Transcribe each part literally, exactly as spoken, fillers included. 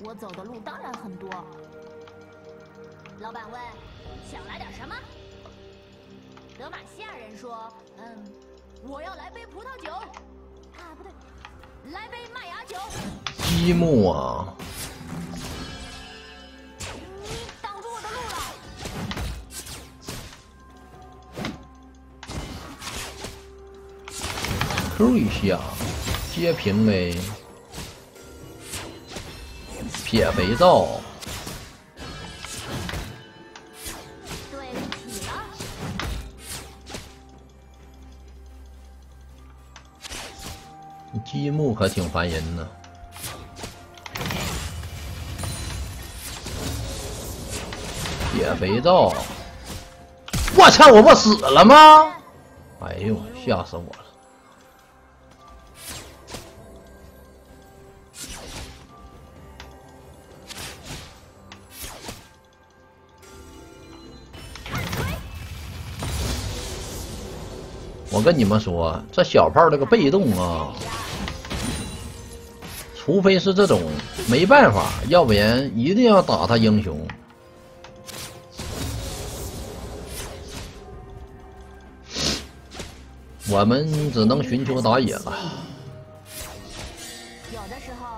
我走的路当然很多。老板问：“想来点什么？”德玛西亚人说：“嗯，我要来杯葡萄酒。啊，不对，来杯麦芽酒。” 积木啊！ 你挡住我的路了。 Q 一下，截屏呗。撇肥皂。 对不起了。 积木可挺烦人呢。撇肥皂。我操！我不死了吗？哎呦，吓死我了！我跟你们说，这小炮这个被动啊，除非是这种没办法，要不然一定要打他英雄。我们只能寻求打野了。 有的时候，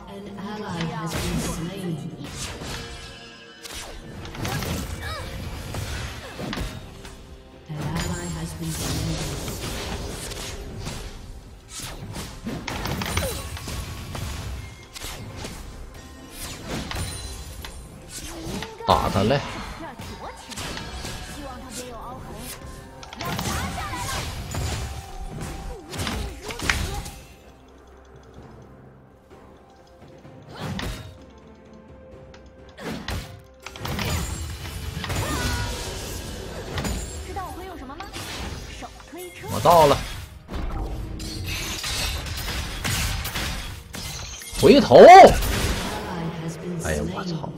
打他来！ 希望他别有凹痕。要砸下来！知道我会用什么吗？手推车。 我到了。回头！哎呀，我操！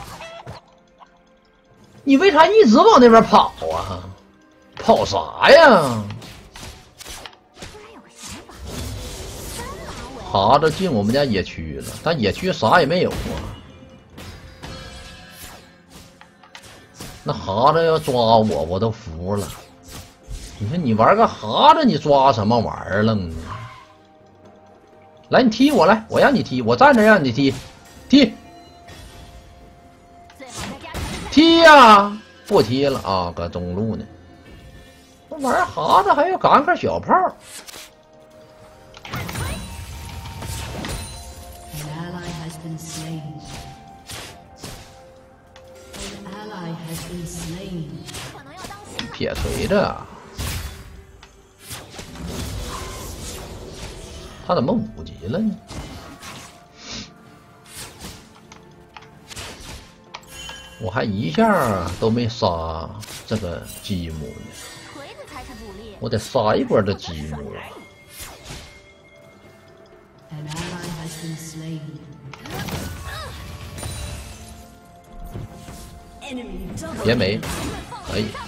你为啥一直往那边跑啊？跑啥呀？哈子进我们家野区了，但野区啥也没有啊。那哈子要抓我，我都服了。你说你玩个哈子，你抓什么玩意儿了呢？来，你踢我来，我让你踢，我站着让你踢，踢。踢呀、啊！不踢了啊，搁中路呢。那玩意儿哈子还要赶个小炮。撇锤子啊！他怎么五级了呢？我还一下都没杀这个积木呢，我得杀一波这积木啊！别没，可以。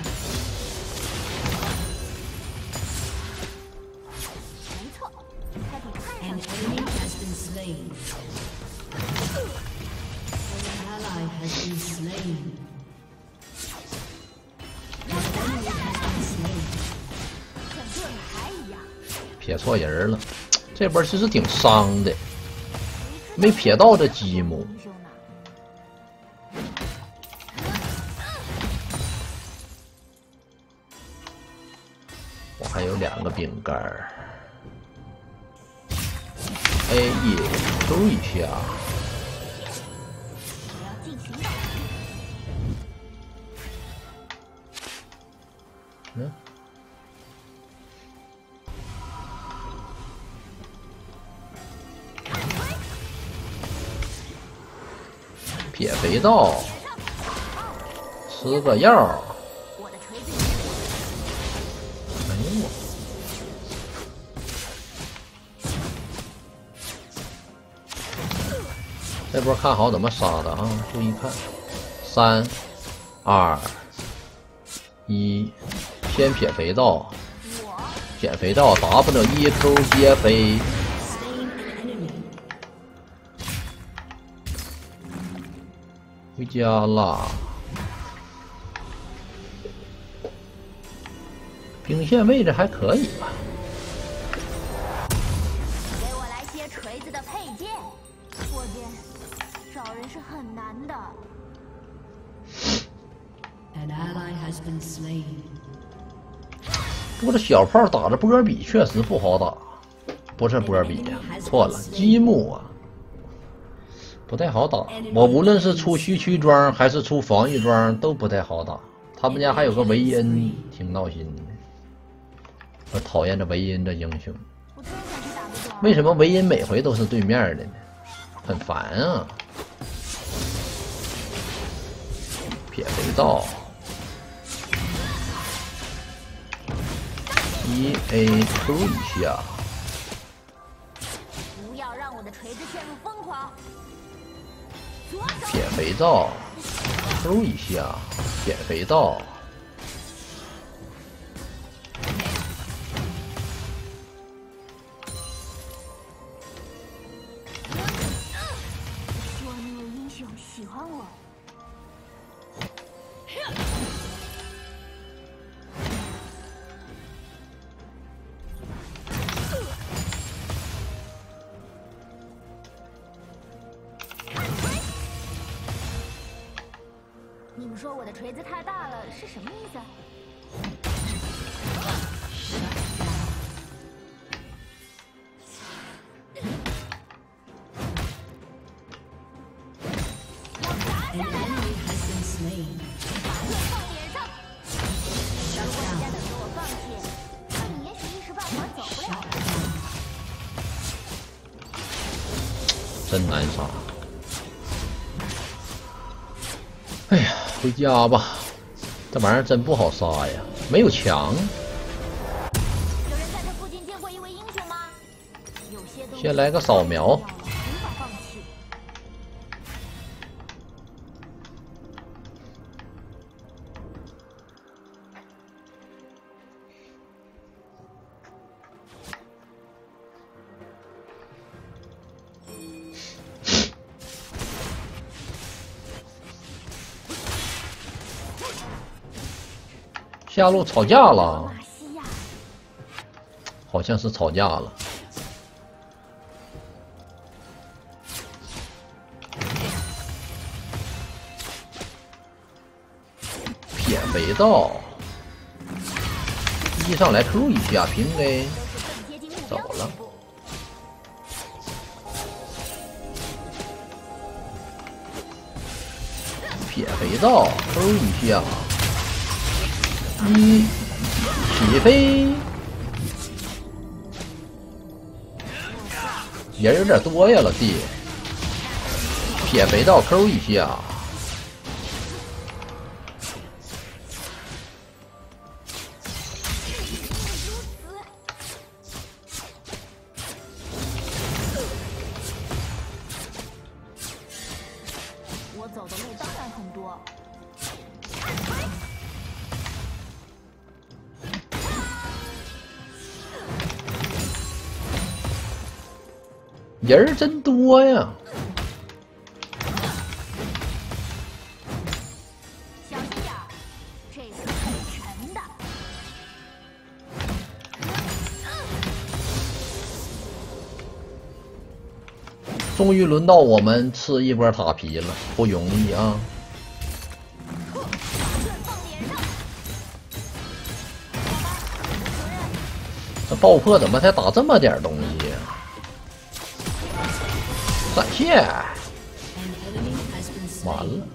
撇错人了，这波其实挺伤的，没撇到这积木。我还有两个饼干儿 ，A E Q 一下。嗯。撇肥皂，吃个药。哎呦我！这波看好怎么杀的啊！注意看，三、二、一，先撇肥皂，减肥皂 W 一 Q 接飞。 回家啦。兵线位置还可以吧？ 给我来些锤子的配件。我见找人是很难的。 An ally has been slain. 不过这小炮打着波比确实不好打，不是波比呀，错了，积木啊，不太好打。我无论是出虚躯装还是出防御装都不太好打。他们家还有个维恩，挺闹心的。我讨厌这维恩这英雄。为什么维恩每回都是对面的呢？很烦啊！撇肥皂。一 A Q 一下， 不要让我的锤子陷入疯狂。 撇肥皂 ，Q 一下，撇肥皂。 希望那位英雄喜欢我。你们说我的锤子太大了是什么意思？我砸下来了！把剑放脸上！如果人家等着我放弃，那你也许一时半会儿走不了了。 真难杀！哎呀，回家吧，这玩意儿真不好杀呀，没有墙。 有人在这附近见过一位英雄吗？有些东西先来个扫描。 无法放弃。 下路吵架了， 马西亚， 好像是吵架了。撇肥皂，一上来 Q 一下平 A， 走了。撇肥皂 Q 一下。一起飞，人有点多呀，老弟。撇肥皂 Q 一下， 我走的路当然很多。 人儿真多呀！ 小心点儿，这个很沉的。 终于轮到我们吃一波塔皮了，不容易啊！这爆破怎么才打这么点东西呀？闪现，完了！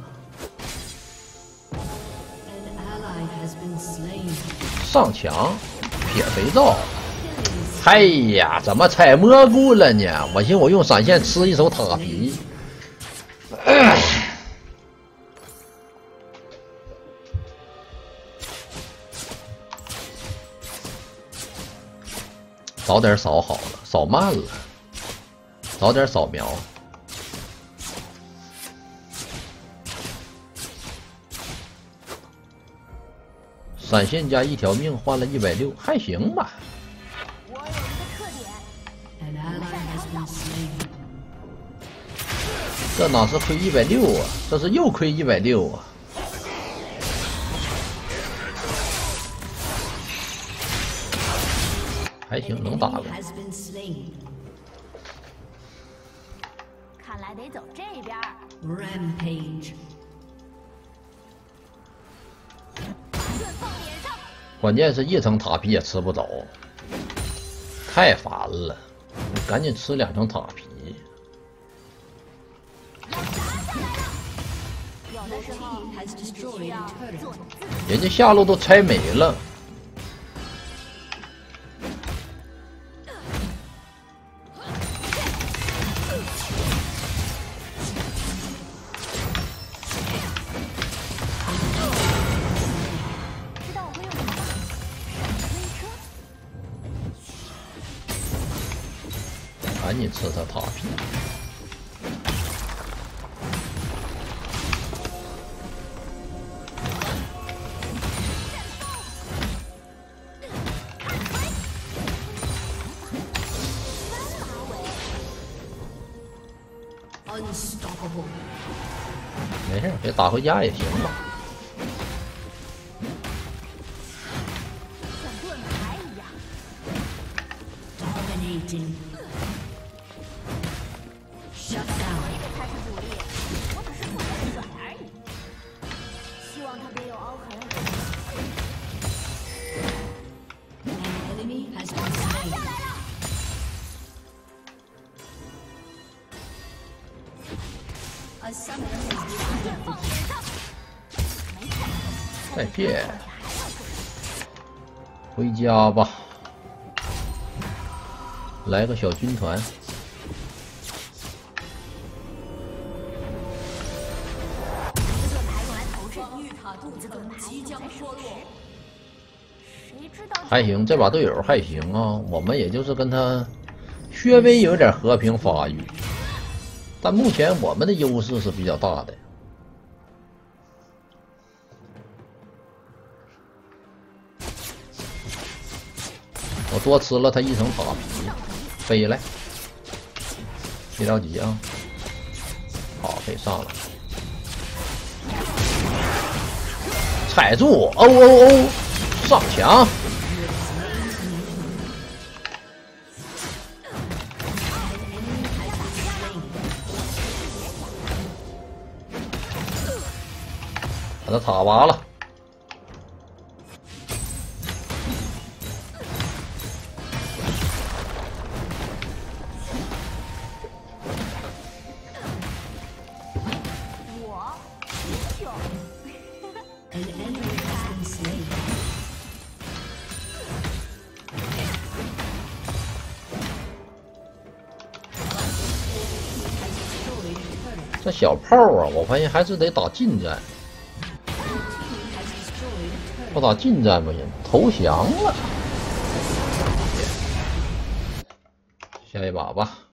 上墙，撇肥皂。哎呀，怎么踩蘑菇了呢？我寻思我用闪现吃一手塔皮。唉，早点扫好了，扫慢了。早点扫描。闪现加一条命换了一百六，还行吧。 我有一个特点。 这哪是亏一百六啊？这是又亏一百六啊！还行，能打个。 看来得走这边。 Rampage。 关键是一层塔皮也吃不着，太烦了！赶紧吃两层塔皮。 有的时候需要做人家下路都拆没了。赶紧吃他塔皮！没事，别打回家也行吧。 像盾牌一样。 Dominating. Shut down. 这才是主力，我只是负责甩而已。希望他别有凹痕。 An enemy has been slain. A summoner has disconnected. 再见，回家吧。来个小军团。还行，这把队友还行啊，我们也就是跟他稍微有点和平发育，但目前我们的优势是比较大的。我多吃了他一层塔皮，飞来，别着急啊，好，可以上了，踩住，哦哦哦，上墙。把他塔挖了， 我英雄。 An enemy has been slain. 这小炮啊，我发现还是得打近战。不打近战不行，投降了。下一把吧。